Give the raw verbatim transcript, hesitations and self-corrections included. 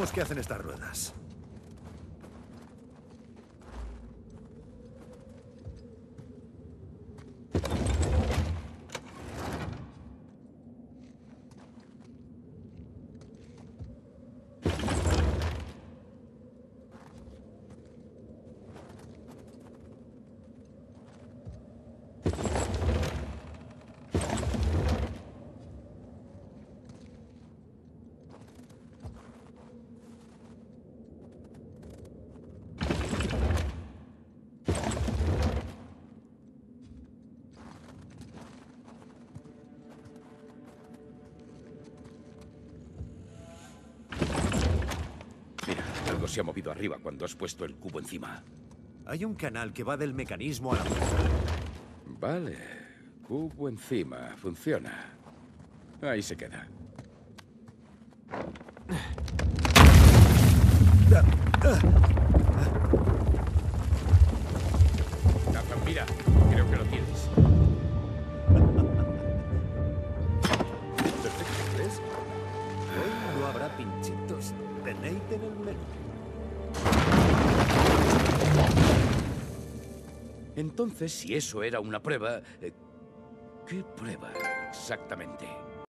Veamos qué hacen estas ruedas. Algo se ha movido arriba cuando has puesto el cubo encima. Hay un canal que va del mecanismo a la fuerza. Vale. Cubo encima. Funciona. Ahí se queda. Nathan, mira. Creo que lo tienes. Perfecto, ¿ves? Hoy no habrá pinchitos de Nate en el menú. Entonces, si eso era una prueba... ¿Qué prueba exactamente?